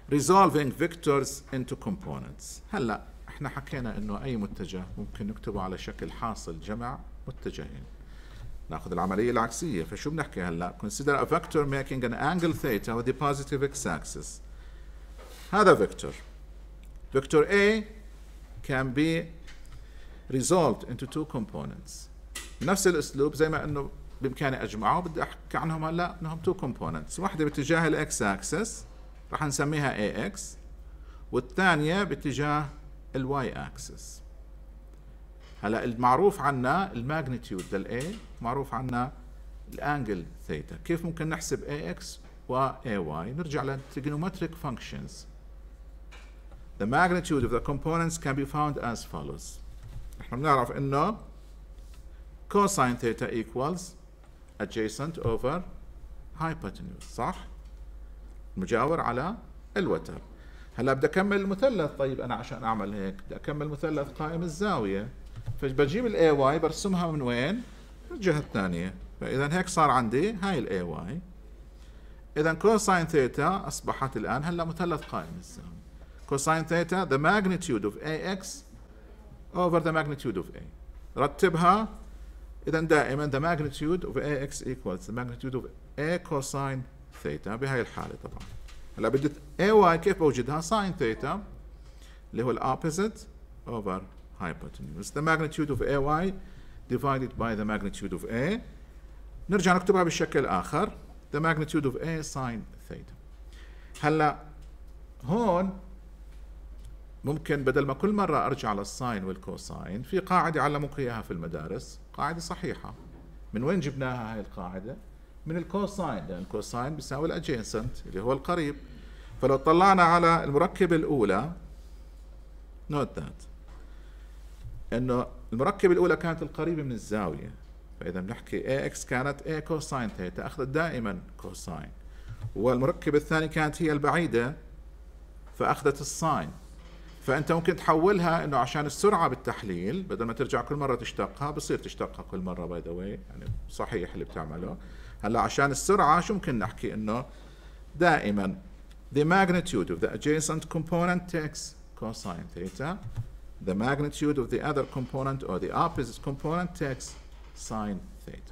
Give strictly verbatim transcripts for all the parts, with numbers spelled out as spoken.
resolving vectors into components. هلا احنا حكينا انه اي متجه ممكن نكتبه على شكل حاصل جمع متجهين. ناخذ العمليه العكسيه. فشو بنحكي هلا؟ consider a vector making an angle theta with the positive x-axis. هذا فيكتور. vector A can be resolved into two components. بنفس الاسلوب زي ما انه بامكاني اجمعه بدي احكي عنهم هلا انهم two components. واحده باتجاه الاكس اكسس راح نسميها إيه إكس، والثانيه باتجاه الواي اكسس. هلا المعروف عنا الماجنتيود للA، معروف عنا الانجل ثيتا. كيف ممكن نحسب إيه إكس و إيه واي؟ نرجع للتريجونومتريك functions. The magnitude of the components can be found as follows. احنا بنعرف انه cosine theta equals adjacent over hypotenuse، صح؟ مجاور على الوتر. هلا بدي اكمل المثلث. طيب انا عشان اعمل هيك بدي اكمل مثلث قائم الزاويه، فبجيب الاي واي برسمها من وين؟ من الجهه الثانيه. فاذا هيك صار عندي هاي الاي واي. اذا كوساين ثيتا اصبحت الان هلا مثلث قائم الزاويه. كوساين ثيتا the magnitude of A X over the magnitude of A. رتبها. اذا دائما the magnitude of A X equals the magnitude of A cosine theta بهاي الحاله. طبعا هلا بدي إيه واي كيف بوجدها؟ ساين ثيتا اللي هو الopposite over hypotenuse. The magnitude of إيه واي divided by the magnitude of A. نرجع نكتبها بشكل آخر. The magnitude of A sin theta. هلا هون ممكن بدل ما كل مرة أرجع للساين والكوساين، في قاعدة علموك إياها في المدارس، قاعدة صحيحة. من وين جبناها هاي القاعدة؟ من الكوساين، لأن الكوساين بيساوي الأدجيسنت اللي هو القريب. فلو طلعنا على المركبة الأولى note that إنه المركبة الأولى كانت القريبة من الزاوية، فإذا بنحكي إيه إكس كانت A كوساين ثيتا، أخذت دائما كوساين. والمركبة الثانية كانت هي البعيدة فأخذت الساين. فأنت ممكن تحولها إنه عشان السرعة بالتحليل بدل ما ترجع كل مرة تشتقها بصير تشتقها كل مرة باي ذا واي، يعني صحيح اللي بتعمله. هلا عشان السرعة شو ممكن نحكي؟ إنه دائما the magnitude of the adjacent component takes cosine theta. The magnitude of the other component or the opposite component takes sine theta.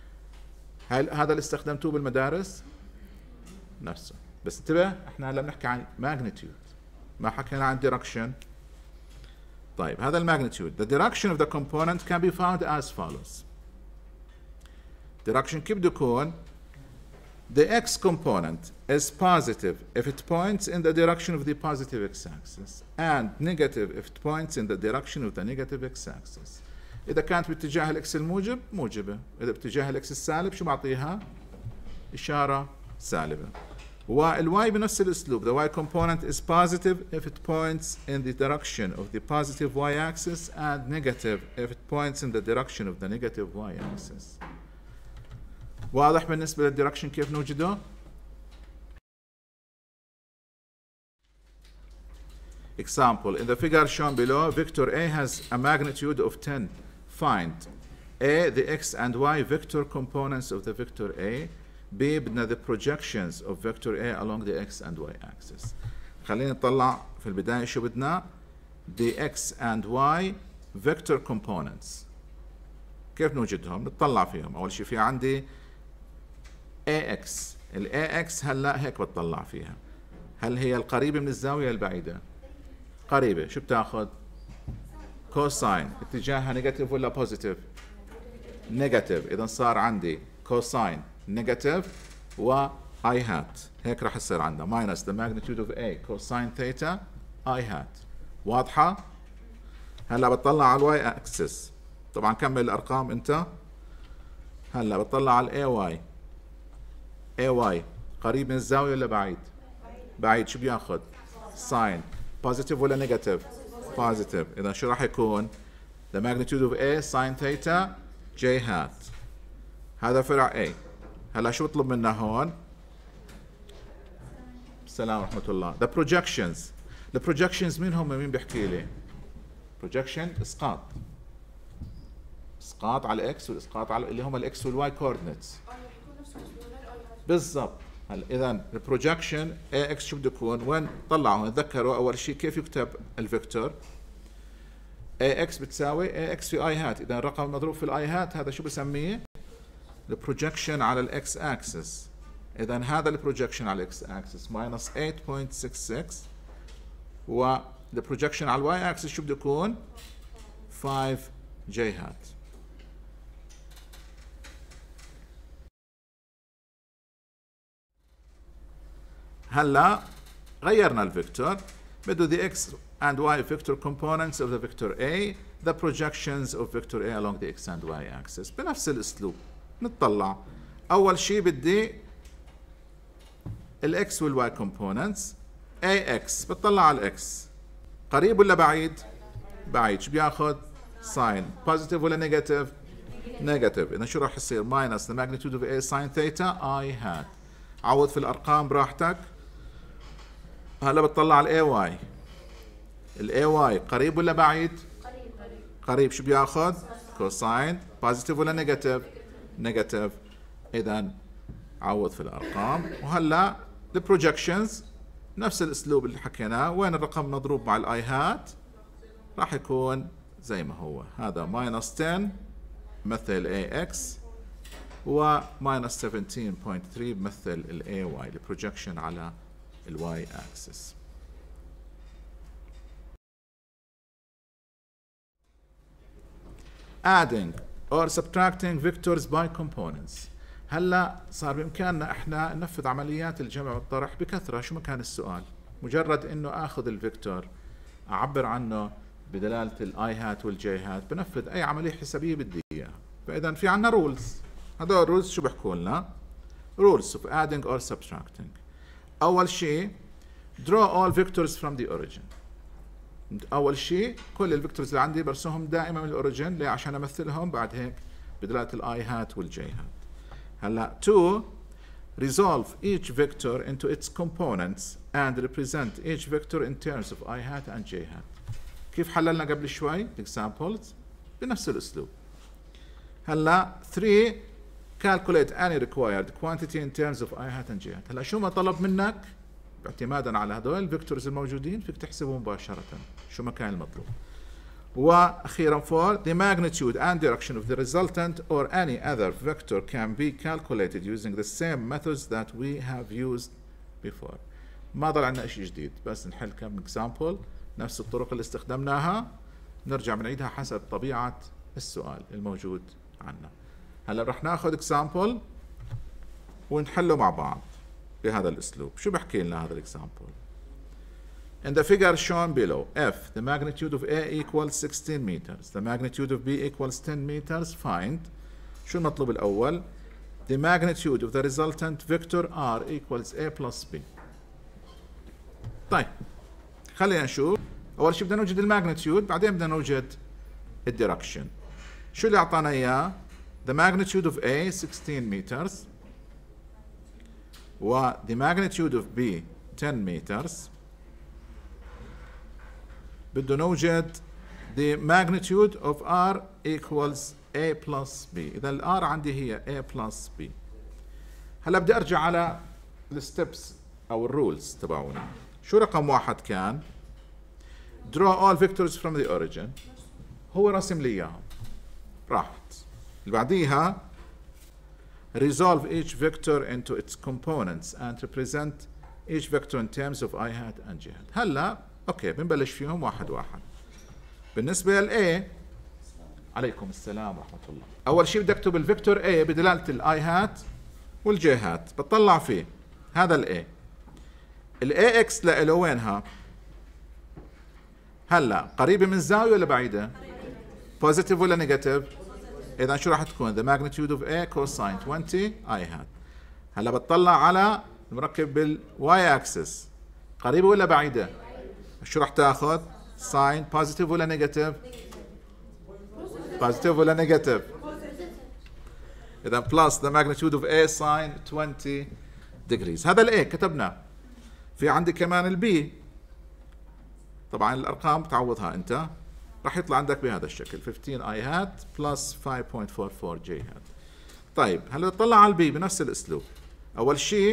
هل هذا اللي استخدمتوه بالمدارس؟ نفسه. بس انتبه احنا هلا بنحكي عن magnitude، ما حكينا عن direction. طيب هذا الماجنتيود. The direction of the component can be found as follows. direction كيف بده يكون؟ The x component is positive if it points in the direction of the positive x-axis and negative if it points in the direction of the negative x-axis. إذا كانت باتجاه الإكس الموجب موجبة، إذا باتجاه الإكس السالب شو بعطيها؟ إشارة سالبة. والواي بنفس الأسلوب. The y component is positive if it points in the direction of the positive y-axis and negative if it points in the direction of the negative y-axis. واضح بالنسبة للdirection كيف نوجده؟ Example, in the figure shown below, vector A has a magnitude of ten. Find A, the x and y vector components of the vector A. B, بدنا the projections of vector A along the x and y axis. خلينا نطلع في البداية شو بدنا؟ the x and y vector components. كيف نوجدهم؟ نطلع فيهم. أول شيء في عندي إيه إكس. ال إيه إكس هلا هيك بتطلع فيها. هل هي القريبة من الزاوية البعيدة؟ قريبة. شو بتاخذ؟ كوساين. اتجاهها نيجاتيف ولا بوزيتيف؟ نيجاتيف. إذا صار عندي كوساين نيجاتيف و I hat. هيك راح يصير عندنا minus the magnitude of A cosine theta I hat. واضحة؟ هلا بتطلع على الواي اكسس. طبعا كمل الأرقام أنت. هلا بتطلع على الإيه واي. إيه واي قريب من الزاوية ولا بعيد؟ بعيد. شو بياخذ؟ ساين. بوزيتيف ولا نيجاتيف؟ بوزيتيف. إذا شو راح يكون؟ the magnitude of A sin theta J hat. هذا فرع A. هلا شو بطلب منا هون؟ السلام ورحمة الله. the projections. the projections مين هم؟ مين بيحكي لي؟ projection اسقاط. اسقاط على الاكس والاسقاط على اللي هم الاكس والواي كوردينتس. بالضبط. هلا اذا البروجكشن اي اكس شو بده يكون؟ وين طلعوا تذكروا اول شيء كيف يكتب الفيكتور؟ اي اكس بتساوي اي اكس في اي هات، اذا الرقم المضروب في الاي هات هذا شو بسميه؟ البروجكشن على الاكس اكسس. اذا هذا البروجكشن على الاكس اكسس ماينس ثمانية فاصلة ستة ستة، والبروجكشن على الواي اكسس شو بده يكون؟ خمسة جي هات. هلا غيرنا الفيكتور، بده the x and y vector components of the vector A, the projections of vector A along the x and y axis. بنفس الاسلوب نطلع. اول شيء بدي الاكس والواي components. ax بتطلع على الاكس قريب ولا بعيد؟ بعيد. شو بياخذ؟ ساين بوزيتيف ولا نيجاتيف؟ نيجاتيف. اذا شو راح يصير؟ ماينس the magnitude of A sin theta I hat. عوض في الارقام براحتك. هلا بتطلع على الاي واي. الاي واي قريب ولا بعيد؟ قريب. قريب. شو بياخذ؟ كوساين بوزيتيف ولا نيجاتيف؟ نيجاتيف. اذا عوض في الارقام. وهلا البروجكشنز نفس الاسلوب اللي حكيناه، وين الرقم مضروب مع الاي هات راح يكون زي ما هو. هذا ماينس عشرة مثل اي اكس، وماينس سبعتاشر فاصلة ثلاثة بمثل الاي واي، البروجكشن على الواي اكسس. adding or subtracting vectors by components. هلا صار بامكاننا احنا ننفذ عمليات الجمع والطرح بكثره. شو ما كان السؤال، مجرد انه اخذ الفيكتور اعبر عنه بدلاله الاي هات والجي هات، بنفذ اي عمليه حسابيه بدي اياها. فاذا في عندنا رولز، هذول الرولز شو بيحكوا لنا؟ rules of adding or subtracting. اول شيء draw all vectors from the origin. اول شيء كل الفيكتورز اللي عندي برسمهم دائما من الاوريجن. ليه؟ عشان امثلهم بعد هيك بدلاله الاي هات والجي هات. هلا two resolve each vector into its components and represent each vector in terms of i hat and j hat. كيف حللنا قبل شوي examples؟ بنفس الاسلوب. هلا three calculate any required quantity in terms of i hat and j hat. هلا شو ما طلب منك باعتمادا على هذول الفيكتورز الموجودين فيك تحسبه مباشرة شو ما كان المطلوب. واخيرا for the magnitude and direction of the resultant or any other vector can be calculated using the same methods that we have used before. ما ضل عندنا شيء جديد، بس نحل كم example نفس الطرق اللي استخدمناها نرجع بنعيدها حسب طبيعة السؤال الموجود عندنا. هلا رح ناخذ example ونحله مع بعض بهذا الاسلوب. شو بحكي لنا هذا الاكزامبل؟ In the figure shown below, if the magnitude of A equals sixteen meters, the magnitude of B equals ten meters, find. شو المطلوب الأول؟ The magnitude of the resultant vector R equals A plus B. طيب خلينا نشوف. أول شيء بدنا نوجد الماجنتيود، بعدين بدنا نوجد الديركشن. شو اللي أعطانا إياه؟ The magnitude of A sixteen meters و the magnitude of B ten meters. بدنا نوجد the magnitude of R equals A plus B. إذا ال R عندي هي A plus B. هلا بدي أرجع على الستبس أو الرولز تبعونا. شو رقم واحد كان؟ draw all vectors from the origin. هو رسم لي إياهم راحت. اللي بعديها resolve each vector into its components and represent each vector in terms of i hat and j hat. هلا اوكي بنبلش فيهم واحد واحد. بالنسبة لل A، عليكم السلام ورحمة الله. أول شيء بدي أكتب الفيكتور A بدلالة الاي هات والجي هات، بطلع فيه هذا ال A. ال A x لإله وينها؟ هلا قريبة من الزاوية ولا بعيدة؟ بوزيتيف ولا نيجاتيف؟ إذا شو راح تكون؟ the magnitude of A cosine twenty i hat. هلا بتطلع على المركب بالواي اكسس، قريبة ولا بعيدة؟ شو راح تاخذ؟ ساين بوزيتيف ولا نيجاتيف؟ بوزيتيف ولا نيجاتيف؟ إذا بلس the magnitude of A sine twenty degrees. هذا ال A كتبناه. في عندي كمان ال B. طبعا الأرقام تعوضها أنت. راح يطلع عندك بهذا الشكل fifteen i hat plus five point four four j hat. طيب هلا نطلع على البي بنفس الاسلوب. اول شيء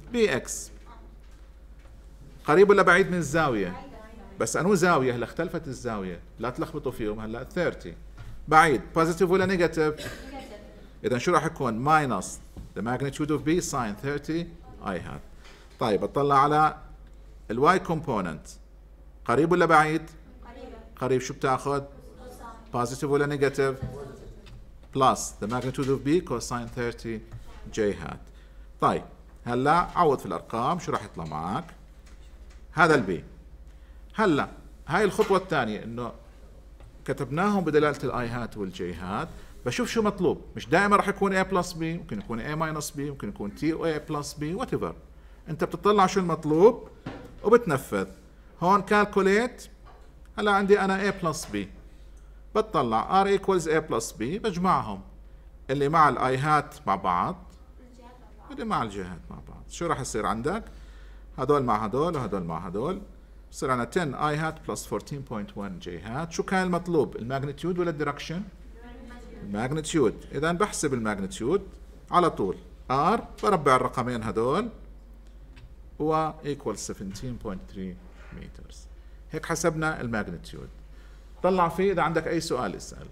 بي اكس قريب ولا بعيد من الزاوية؟ بس انو زاوية هلا اختلفت الزاوية، لا تلخبطوا فيهم. هلا ثلاثين بعيد، بوزيتيف ولا نيجاتيف؟ اذا شو راح يكون؟ ماينس the magnitude of b sin ثلاثين i hat. طيب اطلع على الواي كومبوننت، قريب ولا بعيد؟ قريب. قريب شو بتاخذ؟ بوزيتيف ولا نيجاتيف؟ بلس the magnitude of b cosine ثلاثين j hat. طيب هلا عوض في الارقام، شو راح يطلع معك؟ هذا البي. هلا هاي الخطوة الثانية انه كتبناهم بدلالة الاي هات والجي هات، بشوف شو مطلوب. مش دائما راح يكون a بلس b، ممكن يكون a ماينس b، ممكن يكون t و a بلس b وات ايفر. انت بتطلع شو المطلوب وبتنفذ. هون كالكوليت، هلا عندي انا a بلس b، بتطلع r equals a بلس b، بجمعهم اللي مع الاي هات مع بعض واللي مع الجهات مع بعض. شو راح يصير عندك؟ هدول مع هدول وهدول مع هدول، بصير عنا عشرة اي هات بلس أربعتاشر فاصلة واحد جي هات. شو كان المطلوب؟ الماجنتيود ولا الديركشن؟ الماجنتيود. اذا بحسب الماجنتيود على طول، ار بربع الرقمين هدول و equal سبعتاشر فاصلة ثلاثة مترز. هيك حسبنا الماجنتيود. طلع فيه. اذا عندك اي سؤال اسال.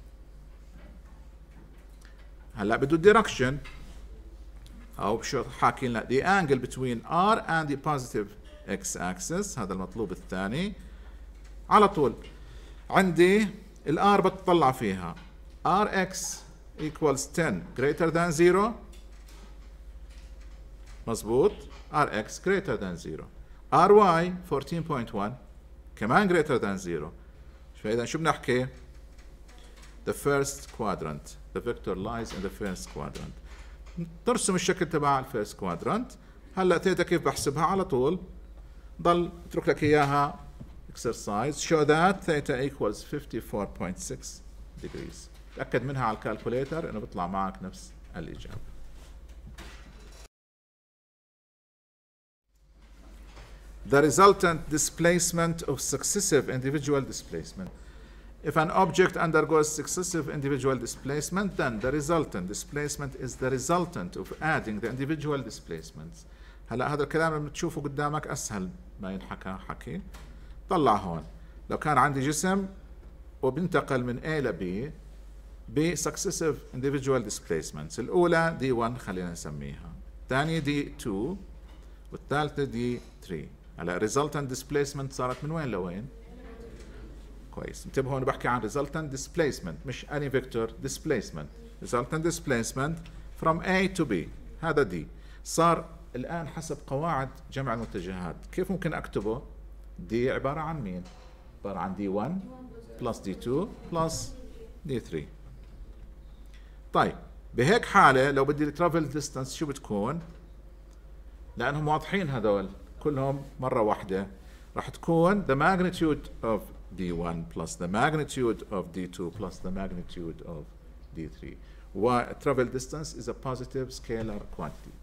هلا بده الديركشن، او شو حاكي لنا the angle between r and the positive x axis، هذا المطلوب الثاني. على طول عندي الار بتطلع فيها rx equals عشرة greater than zero، مظبوط. rx greater than zero. ry أربعتاشر فاصلة واحد كمان greater than zero. فاذا شو بنحكي؟ the first quadrant، the vector lies in the first quadrant. ترسم الشكل تبع الفيرست كوادرانت. هلا ثيتا كيف بحسبها؟ على طول ضل اترك لك اياها exercise show that theta equals خمسة وخمسين فاصلة ستة degrees. تأكد منها على الكالكوليتر انه بيطلع معك نفس الاجابه. The resultant displacement of successive individual displacement. If an object undergoes successive individual displacement, then the resultant displacement is the resultant of adding the individual displacements. هلا هذا الكلام لما تشوفه قدامك اسهل ما ينحكى حكي. طلع هون لو كان عندي جسم وبنتقل من A ل B ب successive individual displacements. الأولى دي واحد خلينا نسميها، الثانية دي اثنين، والثالثة دي ثلاثة. هلا resultant displacement صارت من وين لوين؟ كويس. انتبهوا انا بحكي عن resultant displacement مش any vector displacement. resultant displacement from A to B، هذا دي. صار الآن حسب قواعد جمع المتجهات كيف ممكن أكتبه؟ دي عبارة عن مين؟ عبارة عن دي واحد بلس دي اثنين بلس دي ثلاثة. طيب بهيك حالة لو بدي الترافل ديستانس شو بتكون؟ لأنهم واضحين هذول كلهم مرة واحدة، راح تكون the magnitude of دي واحد plus the magnitude of دي اثنين plus the magnitude of دي ثلاثة. و travel distance is a positive scalar quantity.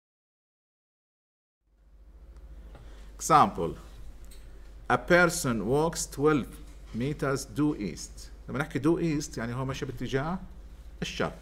Example: a person walks twelve meters due east. لما نحكي due east يعني هو ماشي باتجاه الشرق.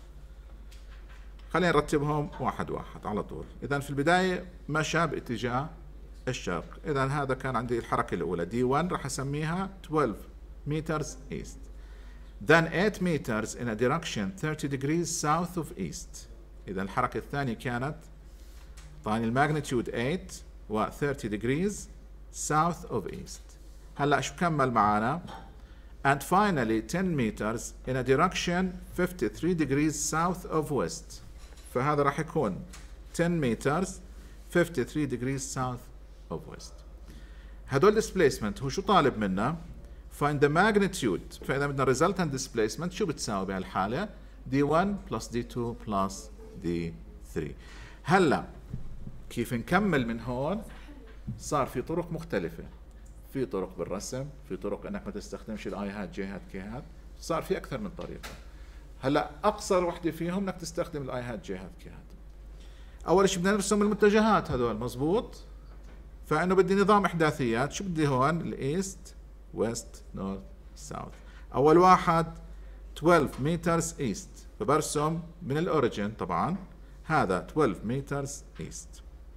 خلينا نرتبهم واحد واحد على طول. إذا في البداية مشى باتجاه الشرق. إذا هذا كان عندي الحركة الأولى دي واحد راح أسميها twelve meters east. Then eight meters in a direction thirty degrees south of east. إذا الحركة الثانية كانت طاني الماجنتيود eight و thirty degrees south of east. هلا شو كمل معنا؟ And finally ten meters in a direction fifty-three degrees south of west. فهذا راح يكون ten meters fifty-three degrees south of west. هدول displacement هو شو طالب منا؟ find the magnitude. فإذا بدنا resultant displacement شو بتساوي بهالحالة؟ دي واحد plus دي اثنين plus دي ثلاثة. هلا كيف نكمل من هون؟ صار في طرق مختلفة. في طرق بالرسم، في طرق انك ما تستخدمش الاي هات جي هات كي هات، صار في اكثر من طريقة. هلا اقصر وحدة فيهم انك تستخدم الاي هات جي هات كي هات. اول شيء بدنا نرسم المتجهات هذول، مزبوط؟ فانه بدي نظام احداثيات. شو بدي هون؟ الايست ويست نورث ساوث. اول واحد twelve meters east، فبرسم من الاوريجين طبعا هذا twelve meters east.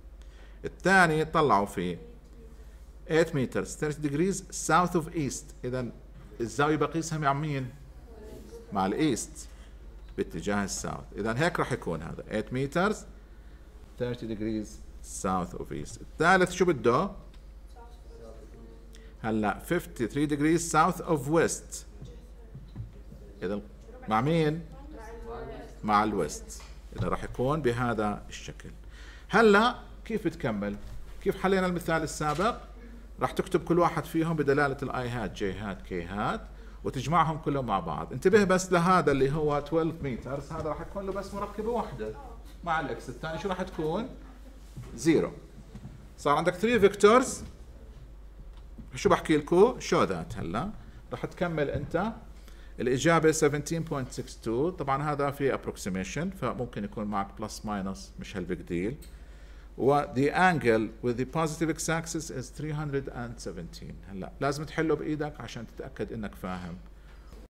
الثاني طلعوا فيه ثمانية meters thirty degrees south of east. اذا الزاويه بقيسها مع مين؟ مع الايست باتجاه الساوث. اذا هيك راح يكون هذا ثمانية meters thirty degrees south of east. الثالث شو بده؟ هلا fifty-three degrees south of west. اذا مع مين؟ مع الويست. اذا راح يكون بهذا الشكل. هلا كيف بتكمل؟ كيف حلينا المثال السابق؟ راح تكتب كل واحد فيهم بدلالة الاي هات جي هات كي هات وتجمعهم كلهم مع بعض. انتبه بس لهذا اللي هو اثناشر متر، هذا راح يكون له بس مركبة واحدة مع الاكس. الثاني شو راح تكون؟ زيرو. صار عندك ثلاثة فيكتورز. شو بحكي لكم؟ شو ذات. هلا راح تكمل انت الإجابة سبعتاشر فاصلة ستة اثنين. طبعا هذا في approximation فممكن يكون معك بلس ماينس، مش هالبيج ديل. و the angle with the positive x axis is three hundred seventeen. هلا لازم تحله بإيدك عشان تتأكد إنك فاهم.